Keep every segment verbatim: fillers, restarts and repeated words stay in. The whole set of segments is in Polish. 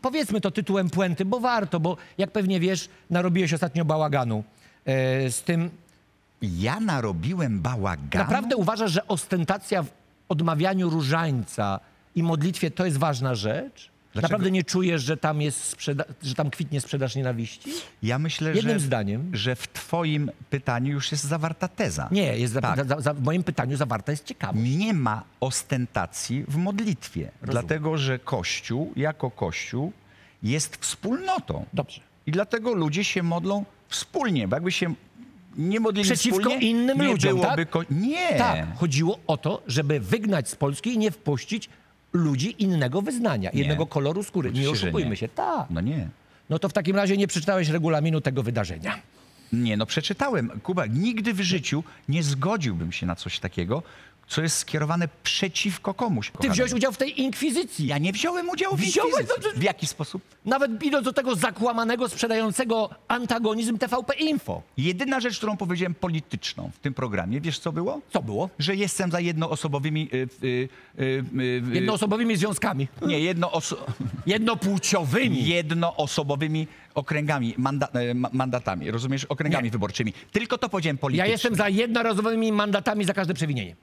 powiedzmy to tytułem puenty, bo warto, bo jak pewnie wiesz, narobiłeś ostatnio bałaganu e, z tym... Ja narobiłem bałaganu? Naprawdę uważasz, że ostentacja w odmawianiu różańca i modlitwie to jest ważna rzecz? Dlaczego? Naprawdę nie czujesz, że tam, jest sprzeda- że tam kwitnie sprzedaż nienawiści? Ja myślę, Jednym że, zdaniem. że w twoim pytaniu już jest zawarta teza. Nie, jest za, Tak. za, za, w moim pytaniu zawarta jest ciekawość. Nie ma ostentacji w modlitwie, dlatego że Kościół jako Kościół jest wspólnotą. Dobrze. I dlatego ludzie się modlą wspólnie, bo jakby się nie modlili Przeciwko wspólnie, innym nie ludziom, byłoby... tak? Ko- nie! Tak, chodziło o to, żeby wygnać z Polski i nie wpuścić ludzi innego wyznania, Nie. innego koloru skóry. Nie Oczywiście, że oszukujmy nie. się. Tak. No nie. No to w takim razie nie przeczytałeś regulaminu tego wydarzenia. Nie, no przeczytałem. Kuba, nigdy w życiu nie zgodziłbym się na coś takiego, co jest skierowane przeciwko komuś. Ty kochany. wziąłeś udział w tej inkwizycji. Ja nie wziąłem udziału w Wziąłeś, inkwizycji. no to- W jaki sposób? Nawet idąc do tego zakłamanego, sprzedającego antagonizm T V P Info. Jedyna rzecz, którą powiedziałem polityczną w tym programie, wiesz co było? Co było? Że jestem za jednoosobowymi... Y, y, y, y, y, Jednoosobowymi związkami. Nie, jednooso Jednopłciowymi. jednoosobowymi okręgami, manda e, ma- mandatami, rozumiesz? Okręgami Nie. wyborczymi. Tylko to powiedziałem Ja politycznie. jestem za jednorazowymi mandatami za każde przewinienie.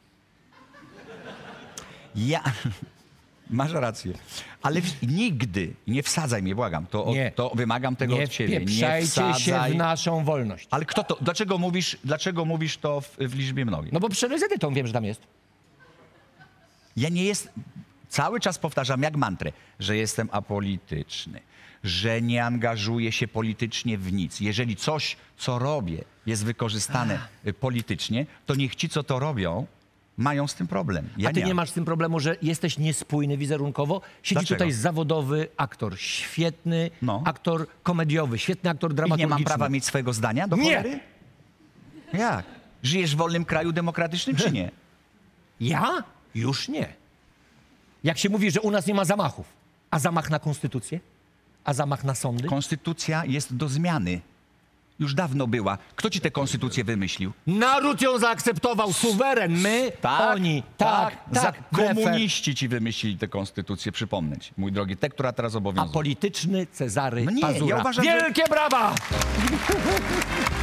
Ja... Masz rację. Ale w... nigdy nie wsadzaj mnie, błagam. To, od, Nie. to wymagam tego Nie od ciebie. Nie wpieprzajcie się wsadzaj. w naszą wolność. Ale kto to? Dlaczego mówisz, dlaczego mówisz to w, w liczbie mnogiej? No bo przed z Edytą wiem, że tam jest. Ja nie jest... Cały czas powtarzam jak mantrę, że jestem apolityczny, że nie angażuję się politycznie w nic. Jeżeli coś, co robię, jest wykorzystane y, politycznie, to niech ci, co to robią, mają z tym problem. Ja A ty nie masz z tym problemu, że jesteś niespójny wizerunkowo? Siedzi Dlaczego? tutaj zawodowy aktor, świetny No. aktor komediowy, świetny aktor I nie dramaturgiczny. mam prawa mieć swojego zdania do Nie. cholery? Jak? Żyjesz w wolnym kraju demokratycznym, czy nie? Ja? Już nie. Jak się mówi, że u nas nie ma zamachów. A zamach na konstytucję? A zamach na sądy? Konstytucja jest do zmiany. Już dawno była. Kto ci tę konstytucję wymyślił? Naród ją zaakceptował, suweren, my, oni. Tak, tak, Za Brefer. komuniści ci wymyślili tę konstytucję, przypomnę ci, mój drogi, tę, która teraz A obowiązuje. polityczny Cezary No nie, ja Pazura. uważam, że- Wielkie brawa!